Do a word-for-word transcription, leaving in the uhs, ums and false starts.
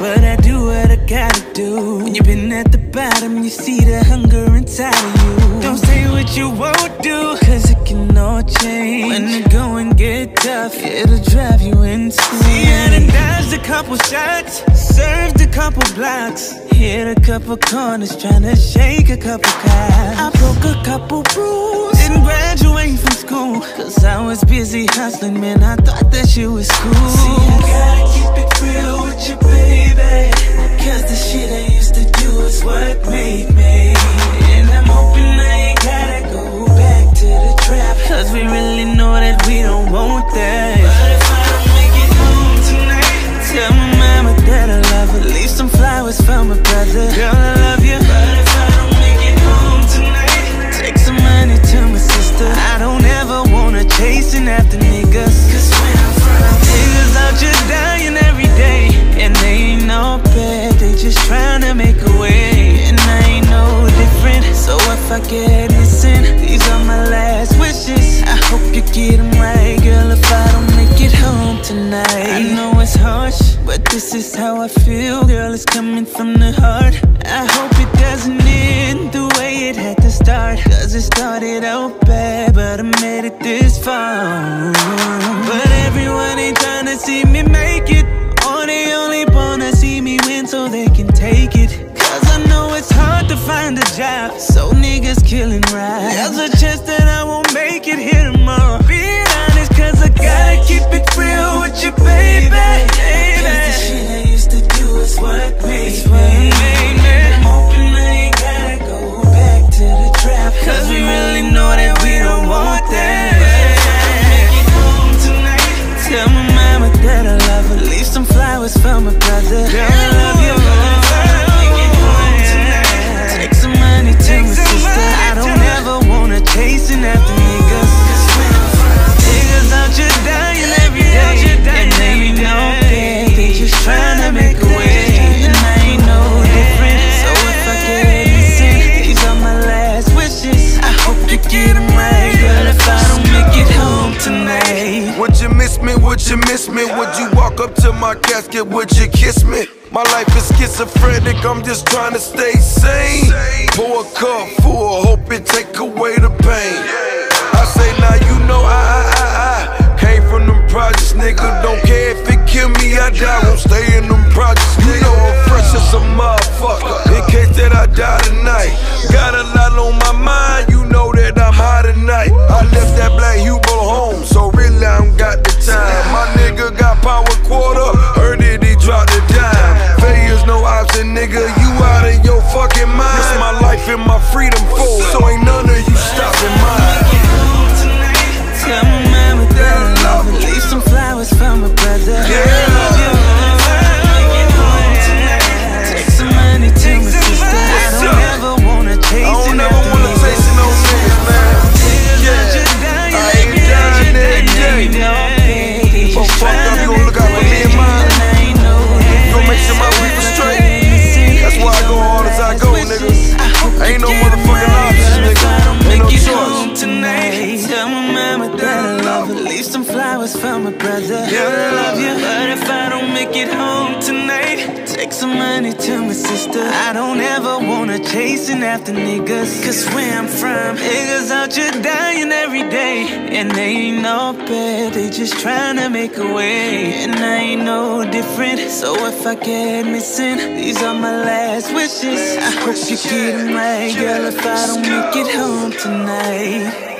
but I do what I gotta do. When you've been at the bottom, you see the hunger inside of you. Don't say what you won't do, cause it can all change. When the going get tough, it'll drive you insane. See, I done dodged a couple shots, served a couple blocks, hit a couple corners, tryna shake a couple cops. I broke a couple rules, didn't graduate from school, cause I was busy hustling, man, I thought that shit was cool. See, I gotta keep it real with you, baby, cause the shit I used to do is what made me. And I'm hoping I ain't gotta go back to the trap, cause we really know that we don't want that. But if I don't make it home tonight, tell my mama that I love her, leave some flowers for my brother. Girl, I love you. But if I don't make it home tonight, take some money to my sister. I don't ever wanna chasing after niggas, cause where I'm from, niggas out just dying every day, and they ain't no bad, they just tryna make a way. And I ain't no different, so if I get missing, these are my last wishes. I hope you get them right, girl, if I don't make it home tonight. I know it's harsh, but this is how I feel, girl, it's coming from the heart. I hope it doesn't end the way it had to start, cause it started out bad, but I made it this far. But everyone ain't tryna see me make it, or they only wanna see me win so they can take it. Cause I know it's hard to find a job, so niggas killing right. There's a chance that I won't make it here tomorrow. Being honest, cause I gotta keep it real with you, baby, baby. Cause the shit I used to do is what made me. I'm hoping I ain't gotta go back to the trap, cause we really know that we don't want that. Tell my mama that I love her, leave some flowers for my brother. Girl, I love you. Take some money to my sister. I don't ever wanna chasing after niggas, niggas out just dying every day, and they ain't no bad, they just tryna make a way. And I ain't no different, so if I get missing, these are my last wishes. I hope you get them right, but if I don't make it home tonight, would you miss me, would you miss me? Would you walk up to my casket, would you kiss me? My life is schizophrenic, I'm just trying to stay sane. Pour a cup full, hope it take away the pain. I say now you know I, I, I, I came from them projects, nigga. Don't care if it kill me, I die, won't stay in them projects. You know I'm fresh as a motherfucker, in case that I die tonight. Got a lot on my mind, you know that I'm high tonight. I left that black Hugo home, so really I don't got the time. My nigga got power quarter, heard it, he dropped a dime. Failure's no option, nigga, you out of your fucking mind. Miss my life and my freedom full, so ain't none of you stopping mine. Tell my mama that I love her, leave some flowers for my brother. Girl, I love you. Take some money to my sister. I don't ever wanna chase I don't ever wanna chase no niggas, man. Yeah, I ain't dying every day. So fuck up, you gon' look out for me and mine. You gon' make sure my people straight. That's why I go hard as I go, nigga. Ain't no motherfucking options, nigga. Ain't no choice. Tonight, tell my mama that I love her, leave some flowers for my brother. Girl, I love you. But if I don't make it home tonight, take some money to my sister. I don't ever wanna chasing after niggas, cause where I'm from, niggas out just dying every day, and they ain't no bad, they just tryna make a way. And I ain't no different, so if I get missing, these are my last wishes. I hope you get them right, girl, if I don't make it home tonight.